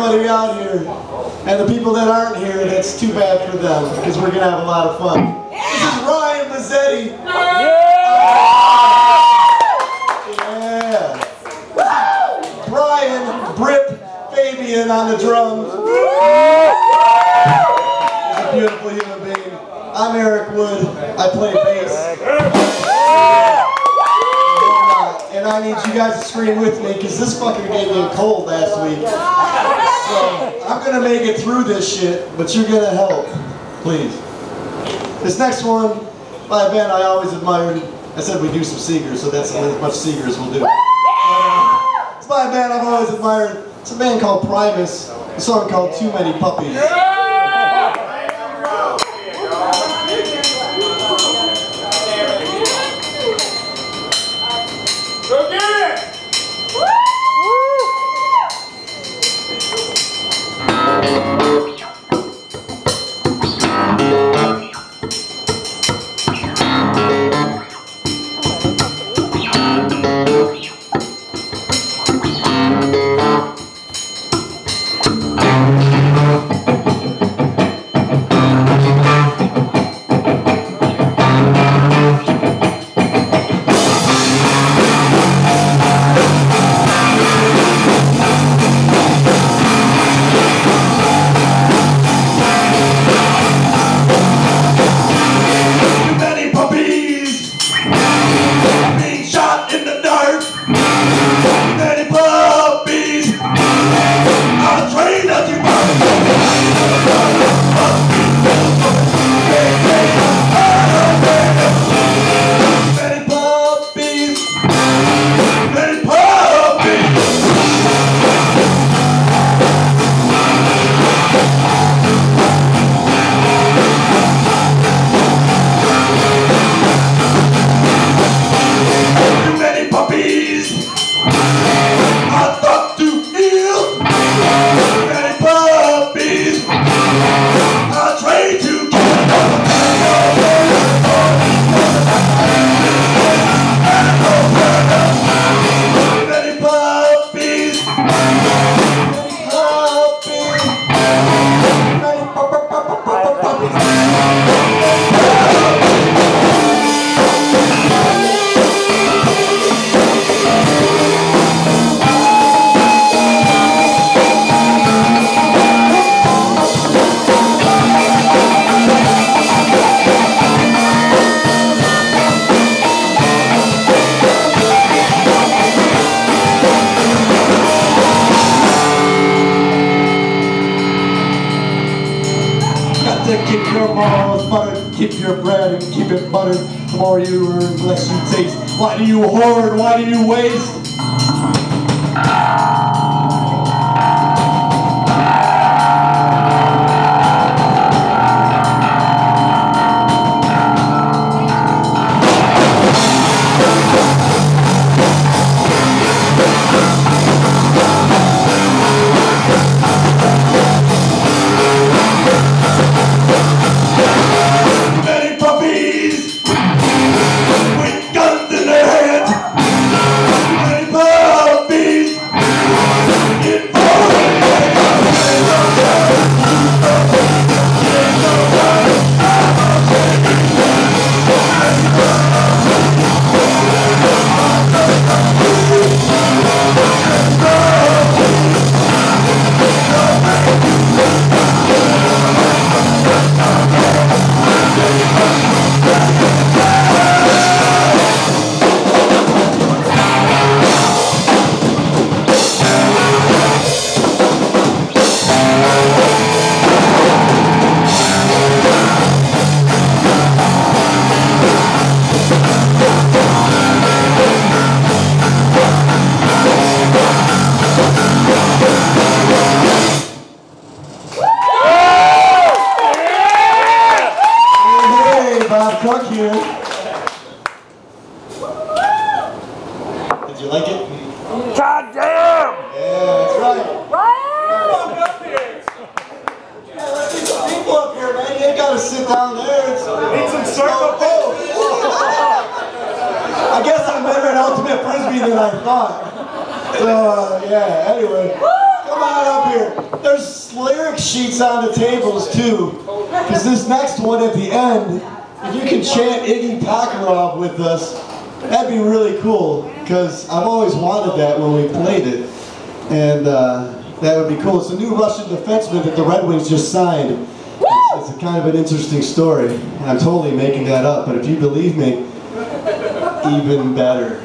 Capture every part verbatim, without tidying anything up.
everybody out here. And the people that aren't here, that's too bad for them, because we're going to have a lot of fun. This is Ryan Mazzetti. Yeah. Yeah. Brian Brip Fabian on the drums. He's a beautiful human being. I'm Eric Wood. I play bass. And I need you guys to scream with me because this fucking gave me a cold last week. So I'm gonna make it through this shit, but you're gonna help, please. This next one by a band I always admired. I said we do some Seegers, so that's as much Seegers we'll do. Uh, it's by a band I've always admired. It's a band called Primus. A song called Too Many Puppies. Keep your balls buttered, keep your bread and keep it buttered. The more you earn, the less you taste. Why do you hoard? Why do you waste? Hamtramck here. Did you like it? God damn! Yeah, that's right. Ryan! Yeah, let's get some people up here, man. You ain't got to sit down there. It's, Need some circle oh, I guess I'm better at ultimate frisbee than I thought. So, uh, yeah, anyway. Come on up here. There's lyric sheets on the tables too. Because this next one at the end, if you can chant Iggy Pakarov with us, that'd be really cool. Because I've always wanted that when we played it. And uh, that would be cool. It's a new Russian defenseman that the Red Wings just signed. It's, it's a kind of an interesting story. And I'm totally making that up, but if you believe me, even better.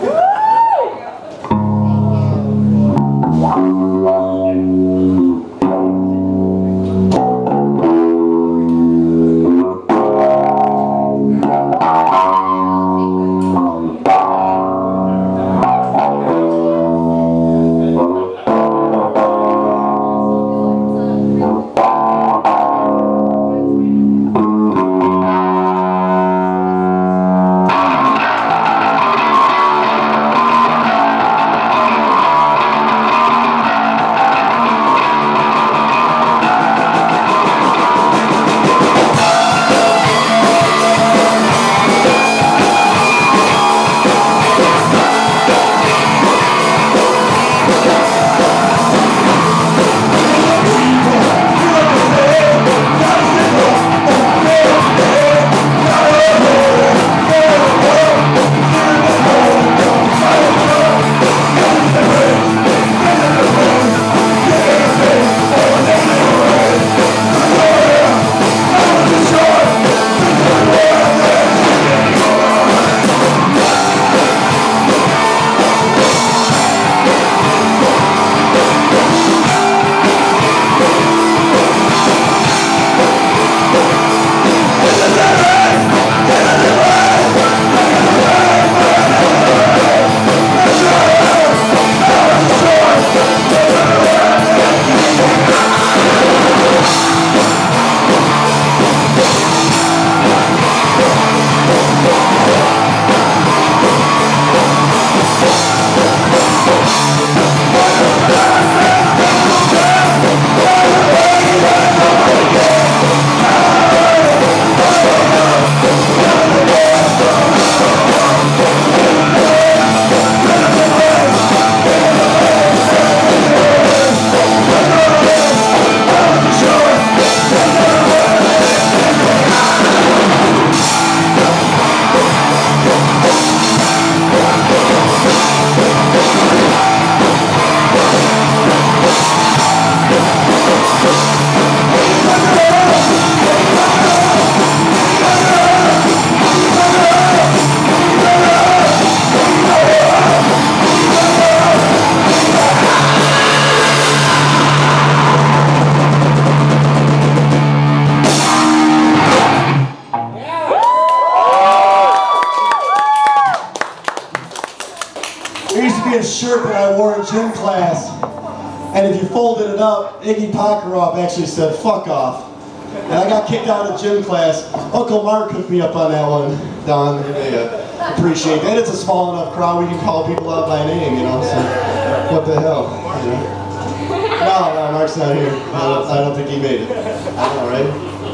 A shirt that I wore in gym class, and if you folded it up, Iggy Pakarov actually said "fuck off," and I got kicked out of gym class. Uncle Mark hooked me up on that one, Don. They uh, appreciate that. It's a small enough crowd we can call people out by name, you know. So what the hell? You know? No, no, Mark's not here. I don't, I don't think he made it. I know, right?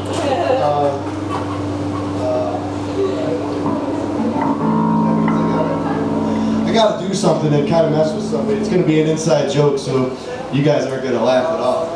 Uh, I gotta do something that kind of mess with somebody. It's gonna be an inside joke, so you guys aren't gonna laugh at all.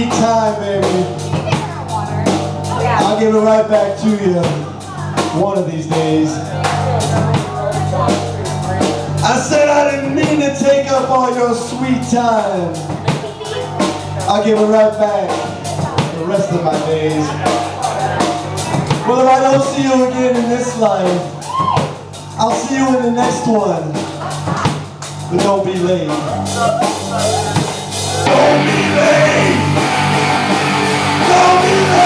sweet time, baby. I'll give it right back to you one of these days. I said I didn't mean to take up all your sweet time. I'll give it right back the rest of my days. Whether I don't see you again in this life, I'll see you in the next one. But don't be late. Don't be late! Don't be late!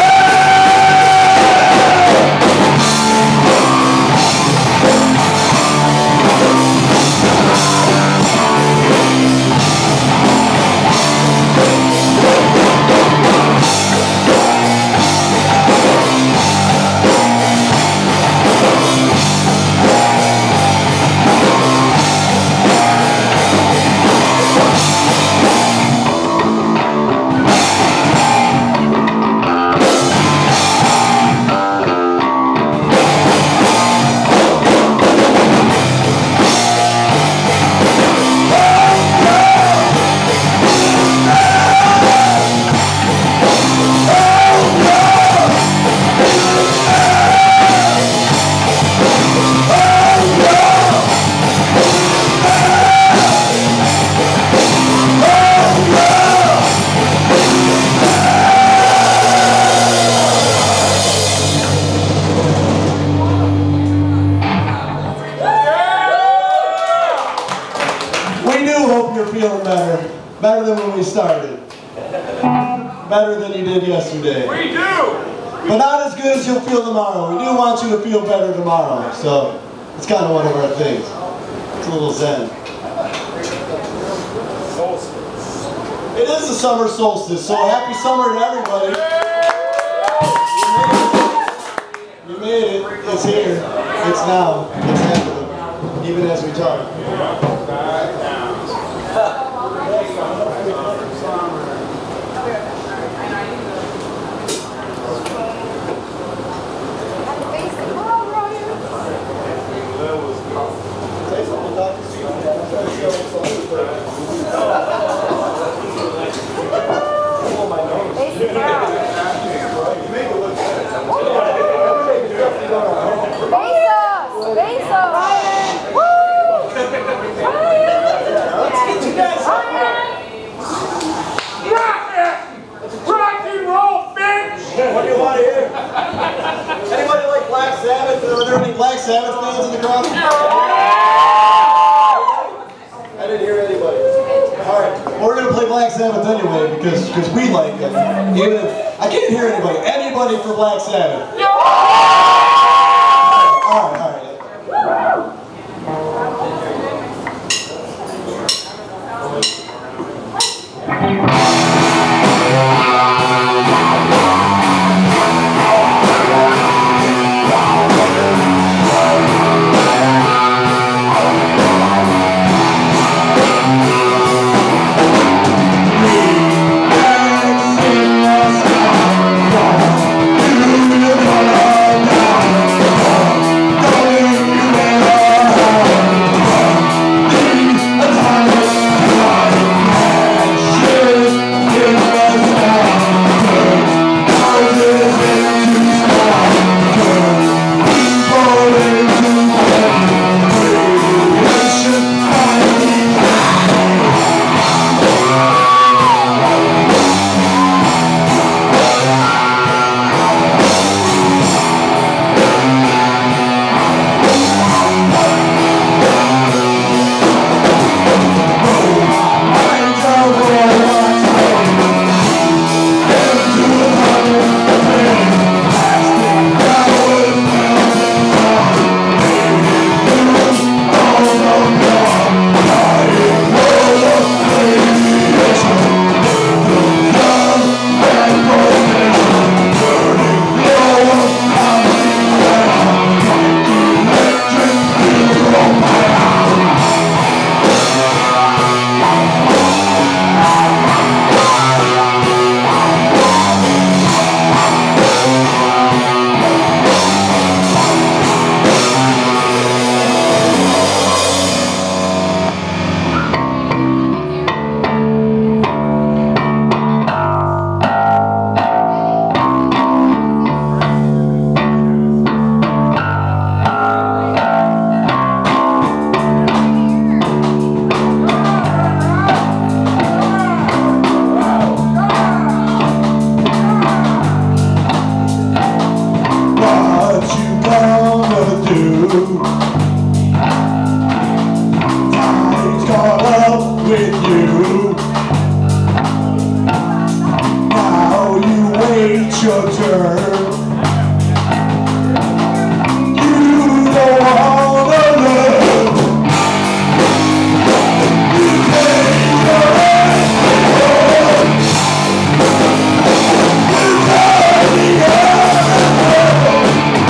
Feeling better. Better than when we started. Better than you did yesterday. We do! But not as good as you'll feel tomorrow. We do want you to feel better tomorrow. So, it's kind of one of our things. It's a little zen. It is the summer solstice, so happy summer to everybody. You made it. You made it. It's here. It's now. It's happening. Even as we talk. What do you want to hear? Anybody like Black Sabbath? Are there any Black Sabbath fans in the crowd? I didn't hear anybody. Alright, well, we're going to play Black Sabbath anyway because because we like it. Even if, I can't hear anybody. Anybody for Black Sabbath? Alright, alright. You're Time's caught up with you. Now you wait your turn. You don't wanna love. You take your hands home. You turn the other way.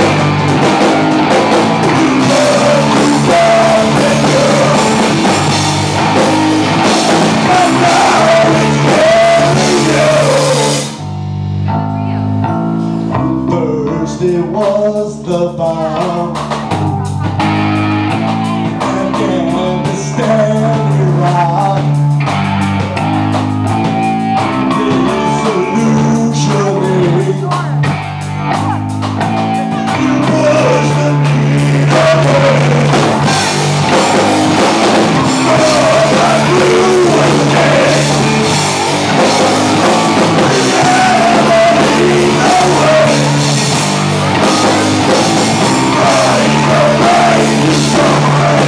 You learn to love and go. But now it's killing you. First it was the bomb, Afghanistan, Iraq, disillusioning. You push the need away. All I do was take reality away. Running away to somewhere.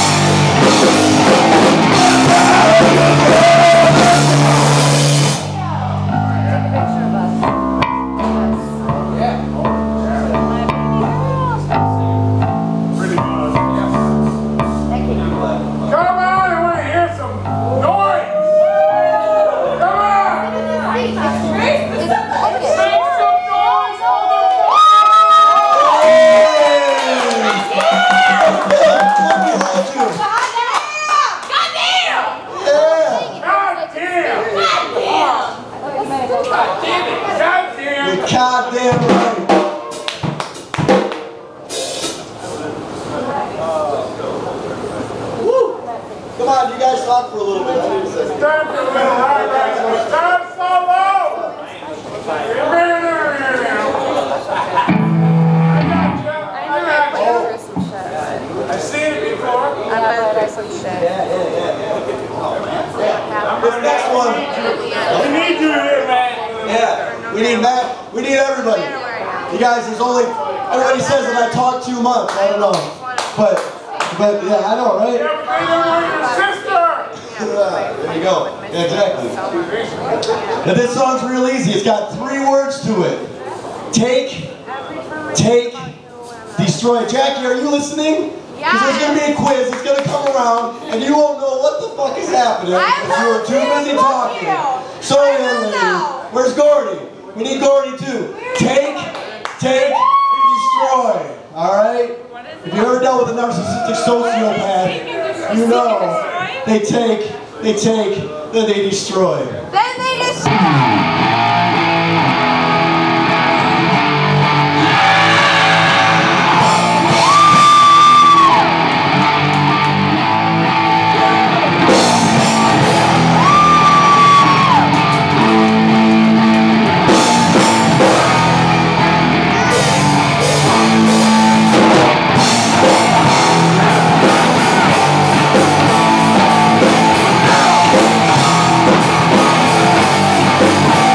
Goddamn right. Woo! Come on, you guys talk for a little bit. Start for a little high rise. Start solo. I got you. I got you. I've seen it before. I'm gonna do some shit. Yeah, yeah, yeah. This next one. We need you here, man. Yeah, we need Matt. We need everybody. You guys, there's only, everybody says that I talk too much. I don't know. But, but yeah, I know, right? Your sister. Yeah, there you go. Yeah, exactly. Now this song's real easy. It's got three words to it. Take, take, destroy. Jackie, are you listening? Because there's going to be a quiz. It's going to come around, and you won't know what the fuck is happening because you were too busy talking. So, where's Gordy? We need Gordy too. Take, take, destroy. Alright? If you ever dealt with a narcissistic sociopath, you know they take, they take, then they destroy. Then they destroy. We'll be right back.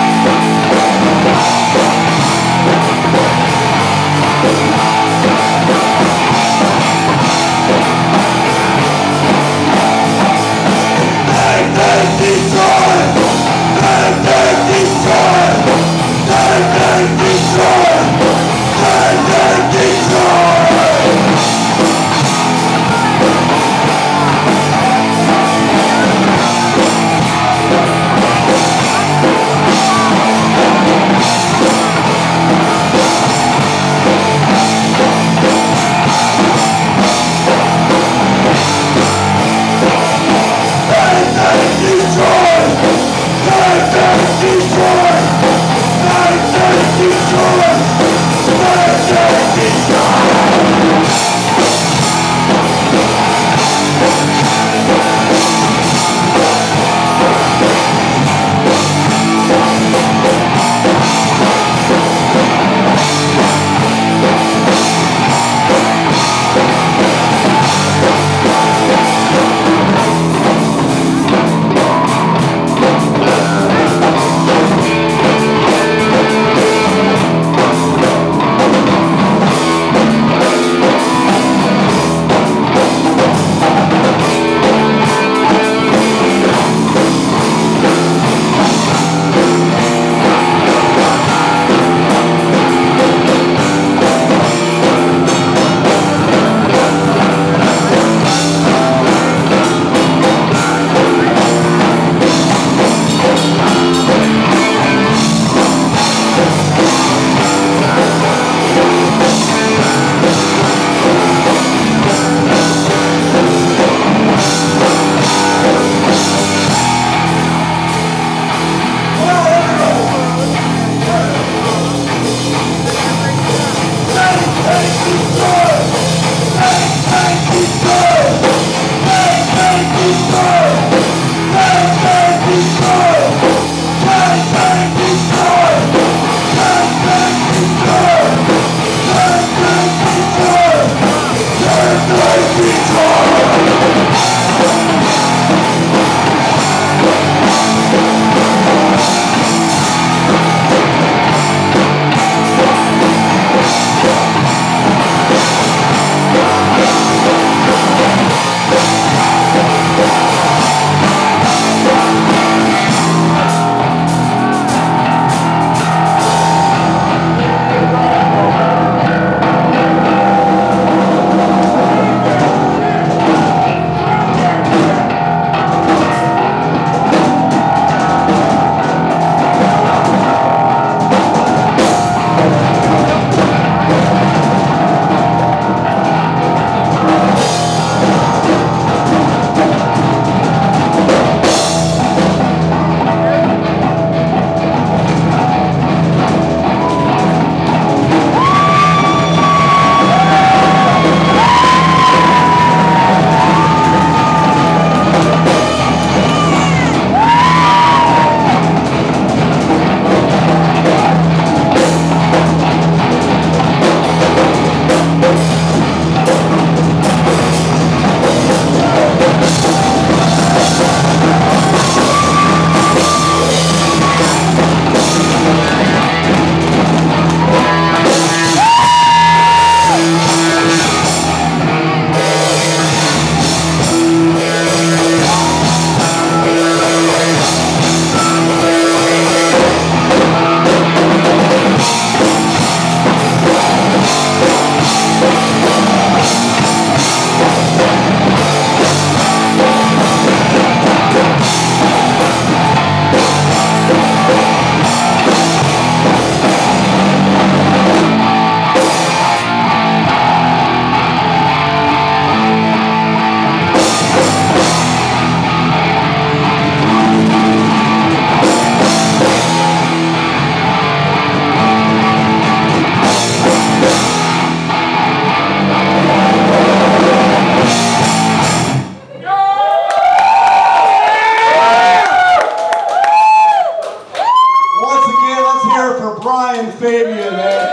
Fabian, man.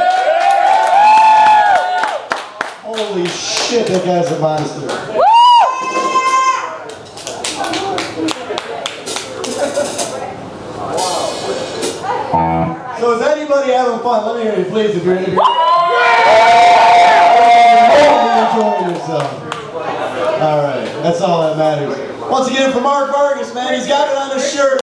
Holy shit, that guy's a monster. So is anybody having fun? Let me hear you, please, if you're, if you're, you're enjoying yourself. All right, that's all that matters. Once again, for Mark Vargas, man, he's got it on his shirt.